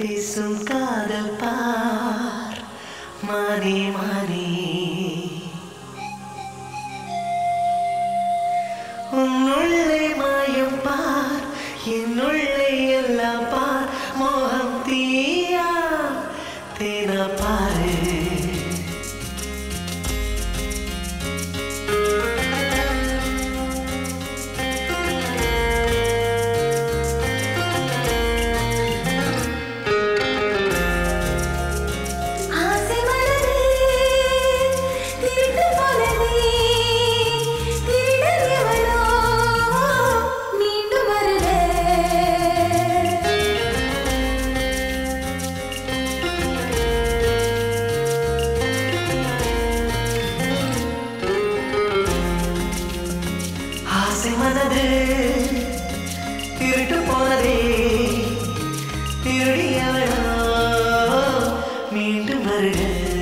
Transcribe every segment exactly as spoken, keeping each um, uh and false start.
பேசும் காதல் பார் மானே மானே உன்னுள்ளே மாயம் பார் என்னுள்ளே எல்லாம் பார் மோகம் தீயா தேனா பாரு மனது திருட்டு போனதே திருடியவளோ மீண்டும் வருக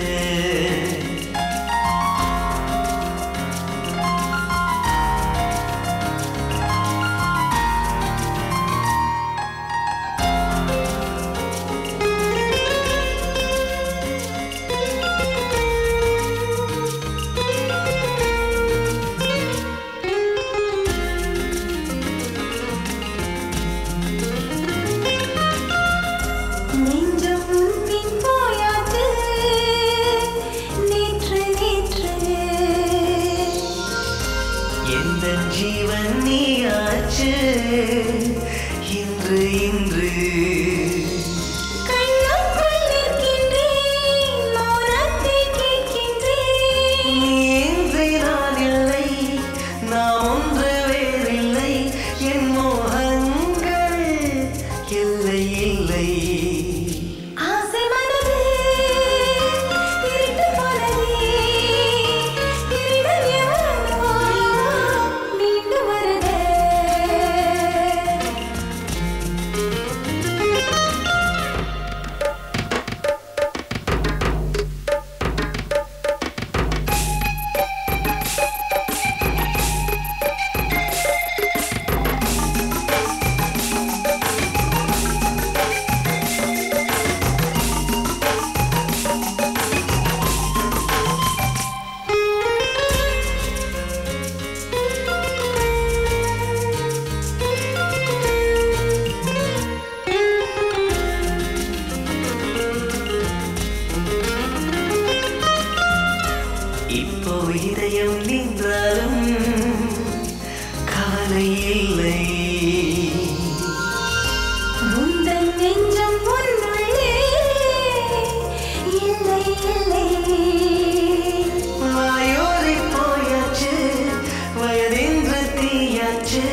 जीवन नीयाचे इंद्र इंद्र இப்போ இதயம் நின்றாலும் கவலை இல்லை முந்தன் நெஞ்சம் ஒன்றுள்ளே இல்லை இல்லை வாயோரை போயாச்சு வயதென்று தீயாச்சு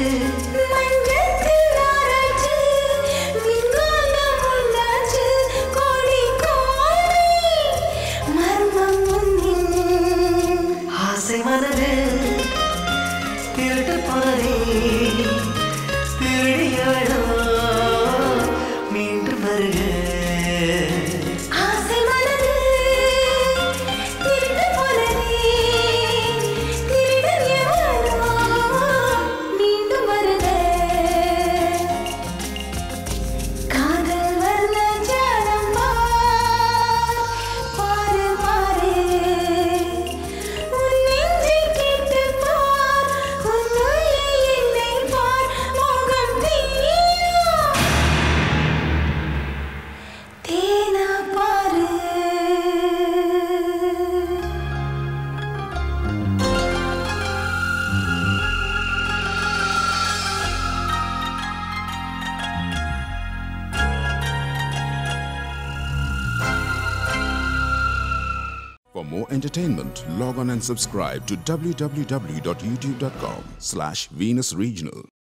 மனது திருட்டு போனதே திருடியவளோ மீண்டும் வருக For more entertainment, log on and subscribe to w w w dot youtube dot com slash Venus Regional.